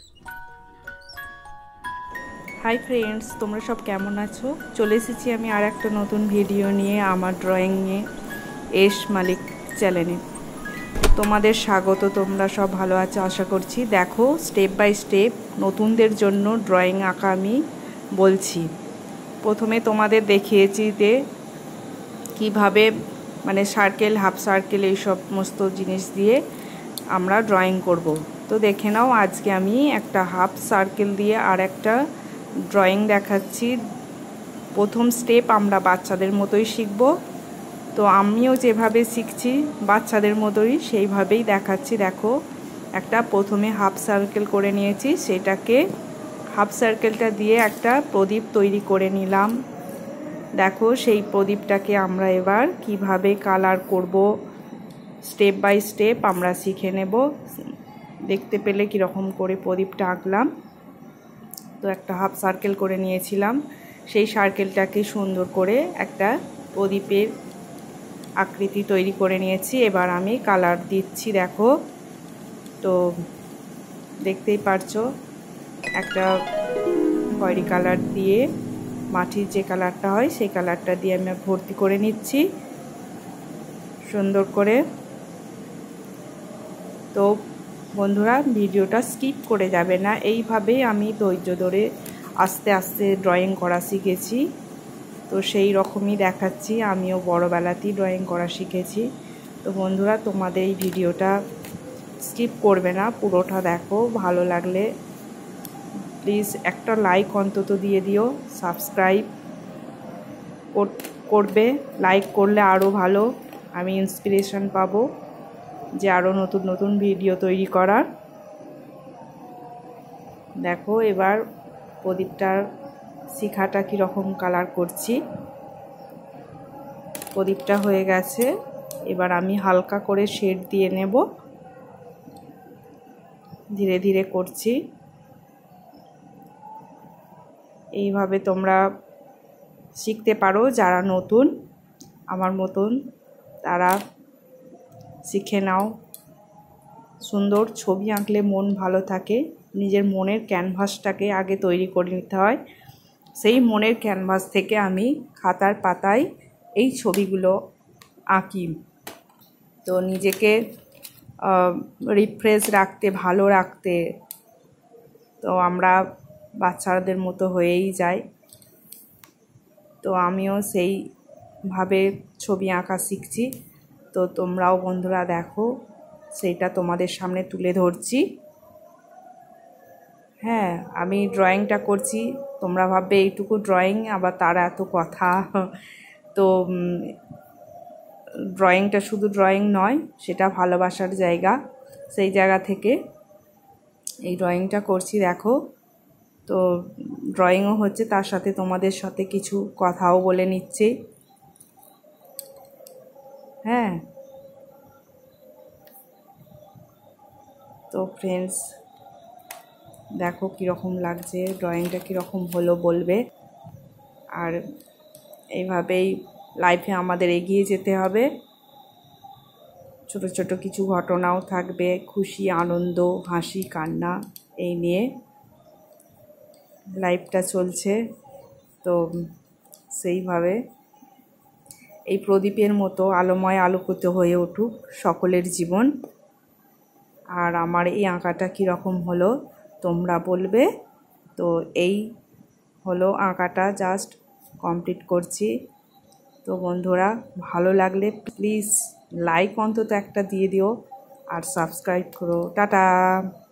Hi friends, তোমরা সব কেমন আছো? চলে এসেছি আমি আর একটা নতুন ভিডিও নিয়ে আমার ড্রয়িংয়ে এস মালিক চ্যানেলে। তোমাদের স্বাগত। তোমরা সব ভালো আছো আশা করছি। দেখো, স্টেপ বাই স্টেপ নতুনদের জন্য ড্রয়িং আঁকা আমি বলছি। প্রথমে তোমাদের দেখিয়েছি যে কীভাবে মানে সার্কেল, হাফ সার্কেল এই সমস্ত জিনিস দিয়ে আমরা ড্রয়িং করব। তো দেখে নাও, আজকে আমি একটা হাফ সার্কেল দিয়ে আর একটা ড্রয়িং দেখাচ্ছি। প্রথম স্টেপ আমরা বাচ্চাদের মতোই শিখব। তো আমিও যেভাবে শিখছি বাচ্চাদের মতোই সেইভাবেই দেখাচ্ছি। দেখো, একটা প্রথমে হাফ সার্কেল করে নিয়েছি, সেটাকে হাফ সার্কেলটা দিয়ে একটা প্রদীপ তৈরি করে নিলাম। দেখো, সেই প্রদীপটাকে আমরা এবার কিভাবে কালার করব স্টেপ বাই স্টেপ আমরা শিখে নেব। দেখতে পেলে কীরকম করে প্রদীপটা আঁকলাম। তো একটা হাফ সার্কেল করে নিয়েছিলাম, সেই সার্কেলটাকে সুন্দর করে একটা প্রদীপের আকৃতি তৈরি করে নিয়েছি। এবার আমি কালার দিচ্ছি। দেখো, তো দেখতেই পারছো, একটা খয়েরি কালার দিয়ে, মাটির যে কালারটা হয় সেই কালারটা দিয়ে আমি ভর্তি করে নিচ্ছি সুন্দর করে। তো বন্ধুরা, ভিডিওটা স্কিপ করে যাবে না। এইভাবেই আমি ধৈর্য ধরে আস্তে আস্তে ড্রয়িং করা শিখেছি। তো সেই রকমই দেখাচ্ছি, আমিও বড়োবেলাতেই ড্রয়িং করা শিখেছি। তো বন্ধুরা, তোমাদের এই ভিডিওটা স্কিপ করবে না, পুরোটা দেখো। ভালো লাগলে প্লিজ একটা লাইক অন্তত দিয়ে দিও। সাবস্ক্রাইব করবে, লাইক করলে আরও ভালো, আমি ইন্সপিরেশন পাবো যে আরও নতুন নতুন ভিডিও তৈরি করার। দেখো, এবার প্রদীপটার শিখাটা কীরকম কালার করছি। প্রদীপটা হয়ে গেছে, এবার আমি হালকা করে শেড দিয়ে নেব। ধীরে ধীরে করছি। এইভাবে তোমরা শিখতে পারো, যারা নতুন আমার মতন তারা শিখে নাও। সুন্দর ছবি আঁকলে মন ভালো থাকে। নিজের মনের ক্যানভাসটাকে আগে তৈরি করে নিতে হয়। সেই মনের ক্যানভাস থেকে আমি খাতার পাতায় এই ছবিগুলো আঁকি। তো নিজেকে রিফ্রেশ রাখতে, ভালো রাখতে তো আমরা বাচ্চাদের মতো হয়েই যাই। তো আমিও সেইভাবে ছবি আঁকা শিখছি। তো তোমরাও বন্ধুরা দেখো, সেইটা তোমাদের সামনে তুলে ধরছি। হ্যাঁ, আমি ড্রয়িংটা করছি, তোমরা ভাববে এইটুকু ড্রয়িং আবার তার এত কথা। তো ড্রয়িংটা শুধু ড্রয়িং নয়, সেটা ভালোবাসার জায়গা। সেই জায়গা থেকে এই ড্রয়িংটা করছি। দেখো, তো ড্রয়িংও হচ্ছে, তার সাথে তোমাদের সাথে কিছু কথাও বলে নিচ্ছি। হ্যাঁ, তো ফ্রেন্ডস দেখো কীরকম লাগছে, ড্রয়িংটা কীরকম হলো বলবে। আর এইভাবেই লাইফে আমাদের এগিয়ে যেতে হবে। ছোট ছোট কিছু ঘটনাও থাকবে, খুশি, আনন্দ, হাসি, কান্না, এই নিয়ে লাইফটা চলছে। তো সেইভাবে এই প্রদীপের মতো আলোময় আলোকিত হয়ে উঠুক সকলের জীবন। আর আমার এই আঁকাটা কীরকম হলো তোমরা বলবে। তো এই হলো আঁকাটা, জাস্ট কমপ্লিট করছি। তো বন্ধুরা, ভালো লাগলে প্লিজ লাইক অন্তত একটা দিয়ে দিও আর সাবস্ক্রাইব করো। টাটা।